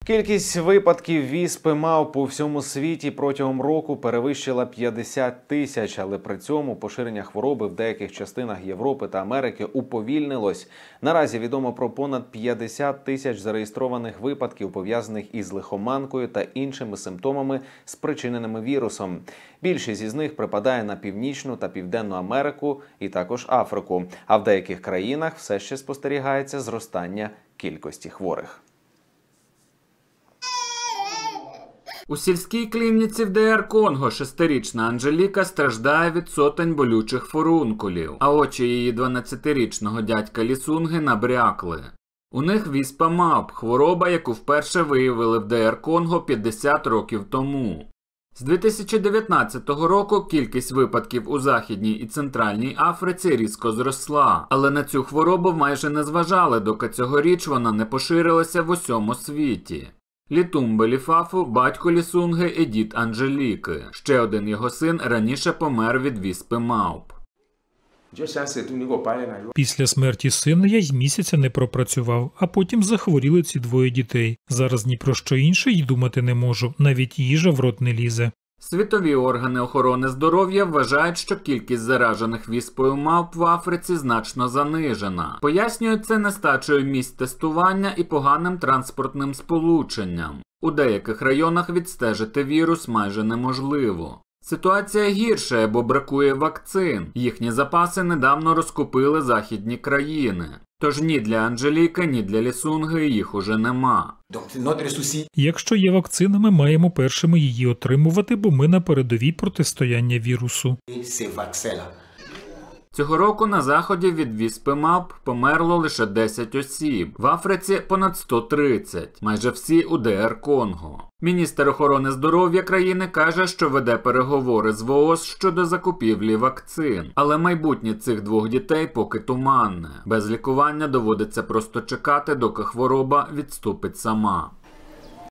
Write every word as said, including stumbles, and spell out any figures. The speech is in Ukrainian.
Кількість випадків віспи мавп у всьому світі протягом року перевищила п'ятдесят тисяч, але при цьому поширення хвороби в деяких частинах Європи та Америки уповільнилось. Наразі відомо про понад п'ятдесят тисяч зареєстрованих випадків, пов'язаних із лихоманкою та іншими симптомами, спричиненими вірусом. Більшість із них припадає на Північну та Південну Америку і також Африку. А в деяких країнах все ще спостерігається зростання кількості хворих. У сільській клініці в Д Р Конго шестирічна Анжеліка страждає від сотень болючих фурункулів, а очі її дванадцятирічного дядька Лісунги набрякли. У них віспа мавп – хвороба, яку вперше виявили в Д Р Конго п'ятдесят років тому. З дві тисячі дев'ятнадцятого року кількість випадків у Західній і Центральній Африці різко зросла, але на цю хворобу майже не зважали, доки цьогоріч вона не поширилася в усьому світі. Літумбе Ліфафу – батько Лісунги і дід Анжеліки. Ще один його син раніше помер від віспи мавп. Після смерті сина я й місяця не пропрацював, а потім захворіли ці двоє дітей. Зараз ні про що інше й думати не можу, навіть їжа в рот не лізе. Світові органи охорони здоров'я вважають, що кількість заражених віспою мавп в Африці значно занижена. Пояснюють це нестачею місць тестування і поганим транспортним сполученням. У деяких районах відстежити вірус майже неможливо. Ситуація гірша, бо бракує вакцин. Їхні запаси недавно розкупили західні країни. Тож ні для Анжеліки, ні для Лісунги їх уже нема. Якщо є вакцина, ми маємо першими її отримувати, бо ми на передовій протистояння вірусу. Цього року на Заході від віспи мавп померло лише десять осіб. В Африці понад сто тридцять, майже всі у Д Р Конго. Міністр охорони здоров'я країни каже, що веде переговори з В О З щодо закупівлі вакцин. Але майбутнє цих двох дітей поки туманне. Без лікування доводиться просто чекати, доки хвороба відступить сама.